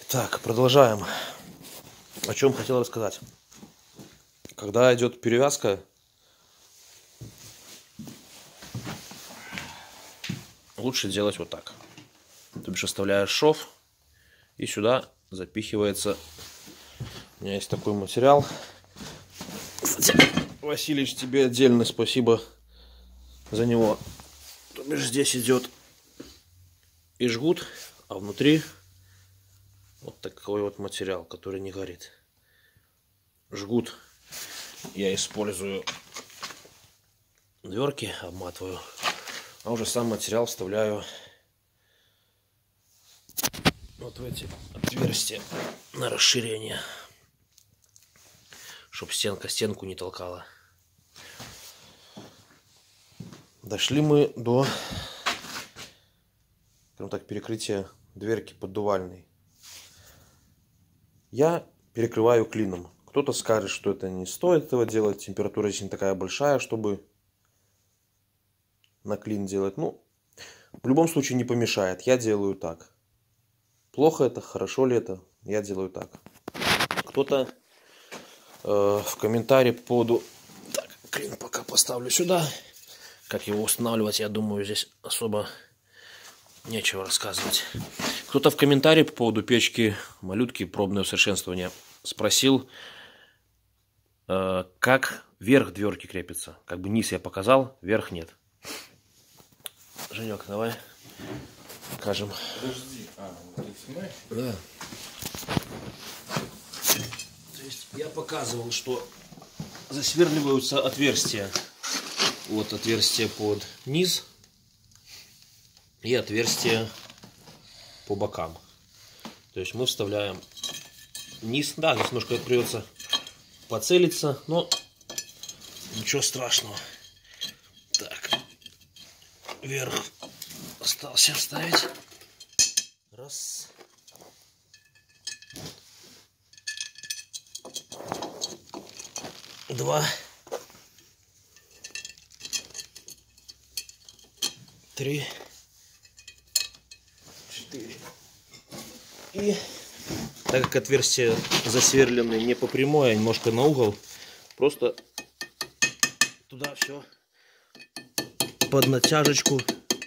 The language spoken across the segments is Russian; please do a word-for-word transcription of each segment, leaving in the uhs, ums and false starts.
Так, продолжаем. О чем хотел рассказать. Когда идет перевязка, лучше делать вот так. То бишь оставляешь шов, и сюда запихивается. У меня есть такой материал. Кстати, Василич, тебе отдельно спасибо за него. То бишь здесь идет и жгут, а внутри вот такой вот материал, который не горит. Жгут я использую дверки, обматываю, а уже сам материал вставляю вот в эти отверстия на расширение, чтобы стенка стенку не толкала. Дошли мы до, скажем так, перекрытия дверки поддувальной. Я перекрываю клином. Кто-то скажет, что это не стоит этого делать. Температура здесь не такая большая, чтобы на клин делать. Ну, в любом случае не помешает. Я делаю так. Плохо это, хорошо ли это? Я делаю так. Кто-то э, в комментарии по поводу... Так, клин пока поставлю сюда. Как его устанавливать, я думаю, здесь особо нечего рассказывать. Кто-то в комментарии по поводу печки малютки пробное усовершенствование спросил, э, как верх дверки крепится. Как бы низ я показал, верх нет. Женек, давай покажем. Подожди, а, вот ты снимаешь? Да. То есть я показывал, что засверливаются отверстия. Вот отверстие под низ и отверстие по бокам. То есть мы вставляем низ. Да, здесь немножко придется поцелиться, но ничего страшного. Так, вверх остался вставить. Раз. Два. Три. Четыре. И так как отверстия засверлены не по прямой, а немножко на угол, просто туда все под натяжечку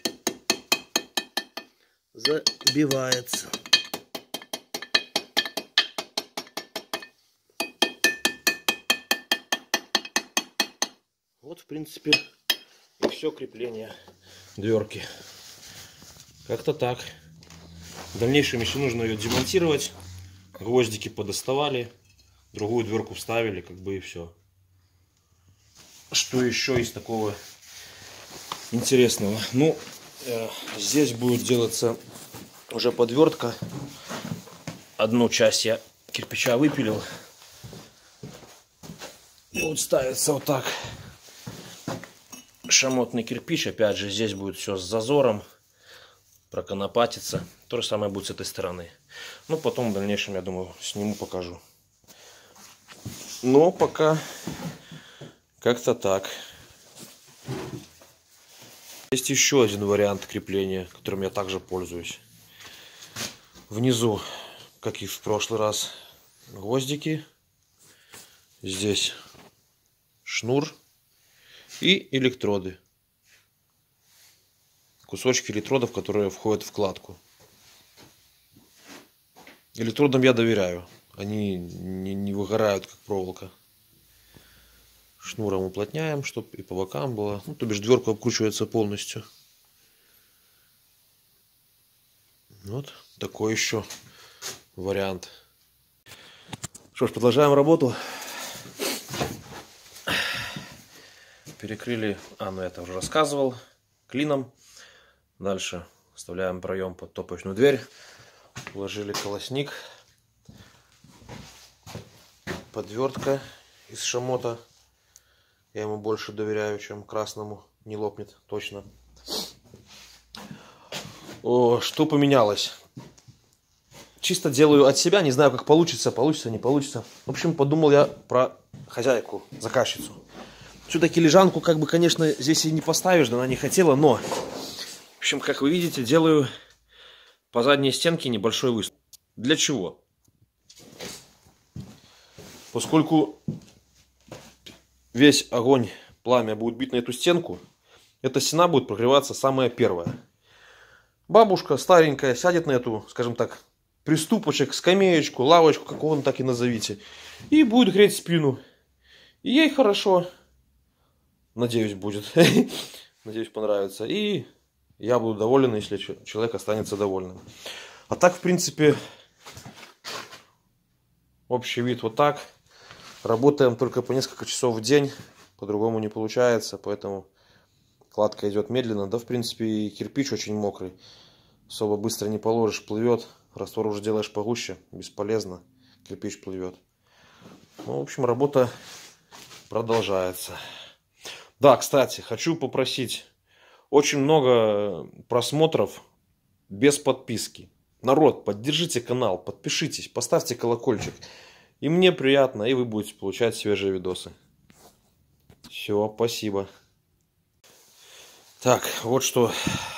забивается. Вот, в принципе, и все крепление дверки. Как-то так. В дальнейшем еще нужно ее демонтировать. Гвоздики подоставали, другую дверку вставили, как бы и все. Что еще из такого интересного? Ну, э, здесь будет делаться уже подвертка. Одну часть я кирпича выпилил. Будет ставиться вот так. Шамотный кирпич. Опять же, здесь будет все с зазором. Проконопатиться. То же самое будет с этой стороны. Ну, потом в дальнейшем, я думаю, сниму, покажу. Но пока как-то так. Есть еще один вариант крепления, которым я также пользуюсь. Внизу, как и в прошлый раз, гвоздики. Здесь шнур и электроды. Кусочки электродов, которые входят в кладку. Электродам я доверяю. Они не, не выгорают, как проволока. Шнуром уплотняем, чтобы и по бокам было. Ну, то бишь дверка обкручивается полностью. Вот такой еще вариант. Что ж, продолжаем работу. Перекрыли, а, ну это уже рассказывал, клином. Дальше вставляем проем под топочную дверь. Вложили колосник. Подвертка из шамота. Я ему больше доверяю, чем красному. Не лопнет точно. О, что поменялось? Чисто делаю от себя. Не знаю, как получится. Получится, не получится. В общем, подумал я про хозяйку, заказчицу. Все-таки лежанку, как бы, конечно, здесь и не поставишь. Да она не хотела, но... В общем, как вы видите, делаю по задней стенке небольшой выступ. Для чего? Поскольку весь огонь, пламя будет бить на эту стенку, эта стена будет прогреваться самая первая. Бабушка старенькая сядет на эту, скажем так, приступочек, скамеечку, лавочку, как угодно так и назовите, и будет греть спину. И ей хорошо. Надеюсь, будет. Надеюсь, понравится. И я буду доволен, если человек останется довольным. А так, в принципе, общий вид вот так. Работаем только по несколько часов в день. По-другому не получается, поэтому кладка идет медленно. Да, в принципе, и кирпич очень мокрый. Особо быстро не положишь, плывет. Раствор уже делаешь погуще, бесполезно. Кирпич плывет. Ну, в общем, работа продолжается. Да, кстати, хочу попросить. Очень много просмотров без подписки. Народ, поддержите канал, подпишитесь, поставьте колокольчик. И мне приятно, и вы будете получать свежие видосы. Все, спасибо. Так, вот что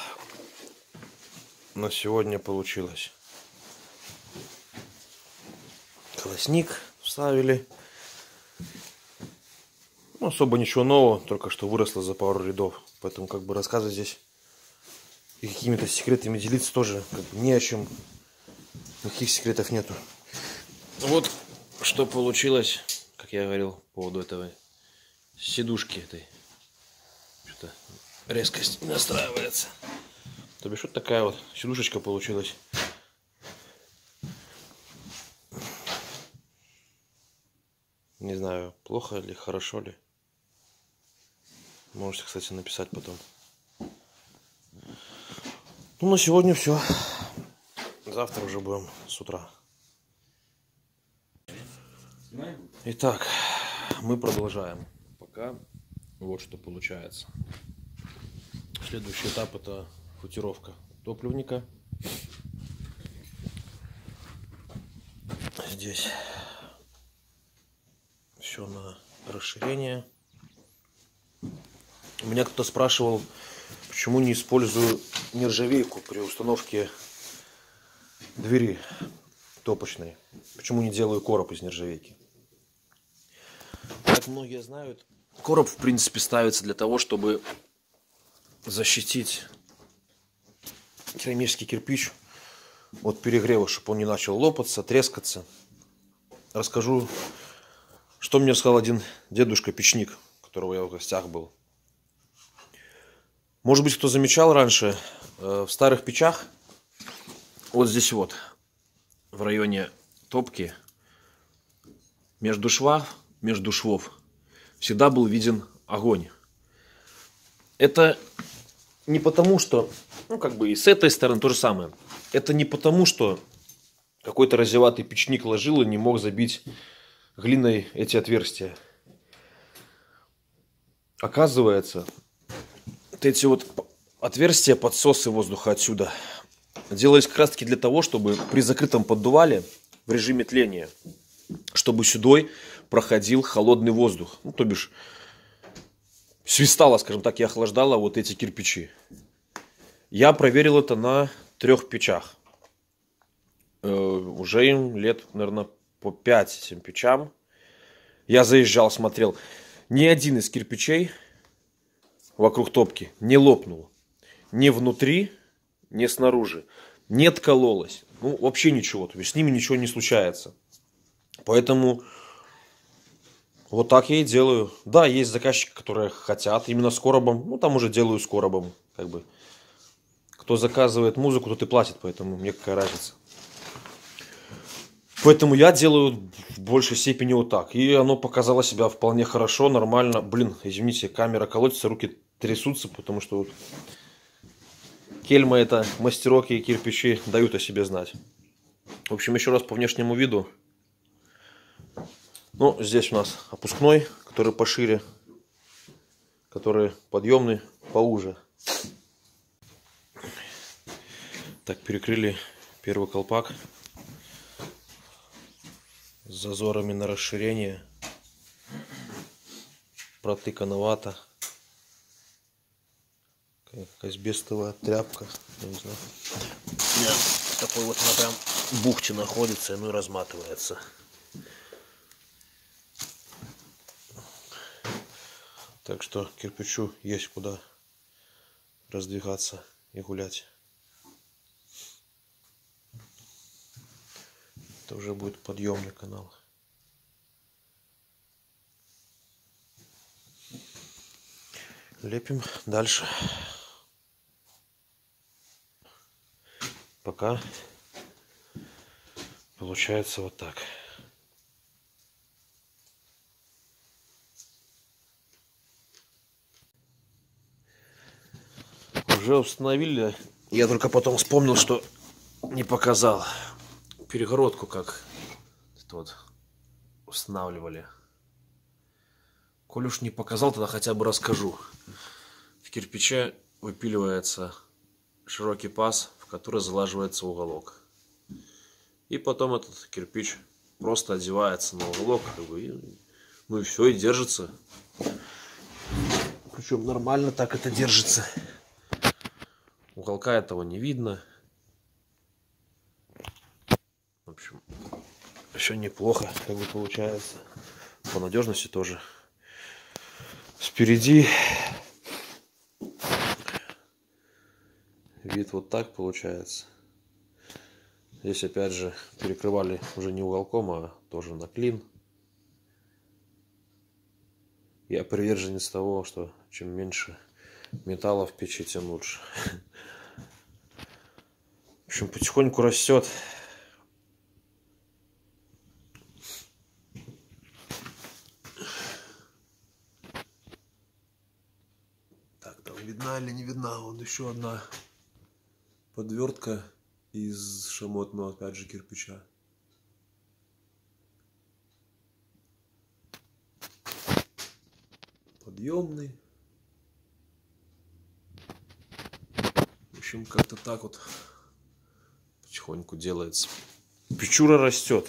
на сегодня получилось. Колосник вставили. Ну, особо ничего нового, только что выросло за пару рядов. Поэтому как бы рассказывать здесь и какими-то секретами делиться тоже как бы не о чем. Никаких секретов нету. Вот что получилось, как я говорил по поводу этого сидушки этой. Что-то резкость не настраивается. То бишь вот такая вот сидушечка получилась. Не знаю, плохо ли, хорошо ли. Можете, кстати, написать потом. Ну, на сегодня все. Завтра уже будем с утра. Итак, мы продолжаем. Пока вот что получается. Следующий этап — это футировка топливника. Здесь все на расширение. Меня кто-то спрашивал, почему не использую нержавейку при установке двери топочной. Почему не делаю короб из нержавейки. Как многие знают, короб в принципе ставится для того, чтобы защитить керамический кирпич от перегрева, чтобы он не начал лопаться, трескаться. Расскажу, что мне сказал один дедушка-печник, у которого я в гостях был. Может быть, кто замечал раньше, в старых печах, вот здесь вот, в районе топки, между швов, между швов, всегда был виден огонь. Это не потому, что, ну, как бы и с этой стороны то же самое. Это не потому, что какой-то разеватый печник ложил и не мог забить глиной эти отверстия. Оказывается, вот эти вот отверстия, подсосы воздуха отсюда делались как раз таки для того, чтобы при закрытом поддувале в режиме тления, чтобы сюда проходил холодный воздух. Ну, то бишь, свистало, скажем так, и охлаждало вот эти кирпичи. Я проверил это на трех печах. Э, уже им лет, наверное, по пять-семь печам. Я заезжал, смотрел. Ни один из кирпичей вокруг топки не лопнул. Ни внутри, ни снаружи. Не откололось. Ну, вообще ничего. То есть с ними ничего не случается. Поэтому вот так я и делаю. Да, есть заказчики, которые хотят именно с коробом. Ну, там уже делаю с коробом. Как бы. Кто заказывает музыку, тот и платит. Поэтому мне какая разница. Поэтому я делаю в большей степени вот так. И оно показало себя вполне хорошо, нормально. Блин, извините, камера колотится, руки трясутся, потому что вот кельма это, мастерок и кирпичи дают о себе знать. В общем, еще раз по внешнему виду. Ну, здесь у нас опускной, который пошире, который подъемный, поуже. Так, перекрыли первый колпак с зазорами на расширение. Протыкановато. Какая-то асбестовая тряпка. Я не знаю. Нет, такой вот она прям бухте находится, ну и разматывается. Так что кирпичу есть куда раздвигаться и гулять. Это уже будет подъемный канал. Лепим дальше. Пока получается вот так. Уже установили. Я только потом вспомнил, что не показал перегородку, как это вот устанавливали. Коль уж не показал, тогда хотя бы расскажу. В кирпиче выпиливается широкий паз, в который залаживается уголок. И потом этот кирпич просто одевается на уголок, как бы, и, ну и все, и держится. Причем нормально так это держится. Уголка этого не видно. В общем, еще неплохо, как бы получается. По надежности тоже. Спереди вид вот так получается. Здесь опять же перекрывали уже не уголком, а тоже на клин. Я приверженец того, что чем меньше металла в печи, тем лучше. В общем, потихоньку растет. Так, там видна или не видна? Вот еще одна подвертка из шамотного, опять же, кирпича. Подъемный. В общем, как-то так вот потихоньку делается. Печура растет.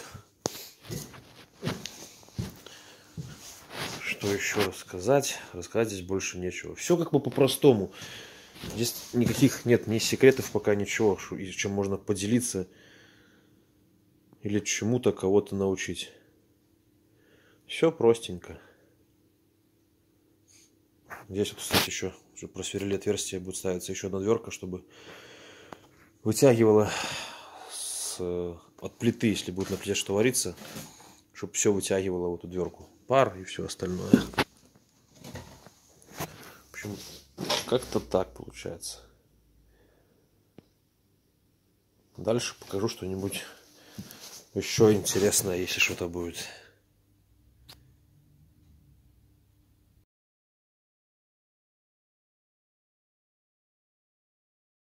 Что еще рассказать? Рассказать здесь больше нечего. Все как бы по-простому. Здесь никаких нет ни секретов, пока ничего, чем можно поделиться или чему-то кого-то научить. Все простенько. Здесь вот, кстати, еще уже просверлили отверстие, будет ставиться еще одна дверка, чтобы вытягивала с, от плиты, если будет на плите что вариться, чтобы все вытягивало в эту дверку. Пар и все остальное. В общем, как-то так получается. Дальше покажу что-нибудь еще интересное, если что-то будет.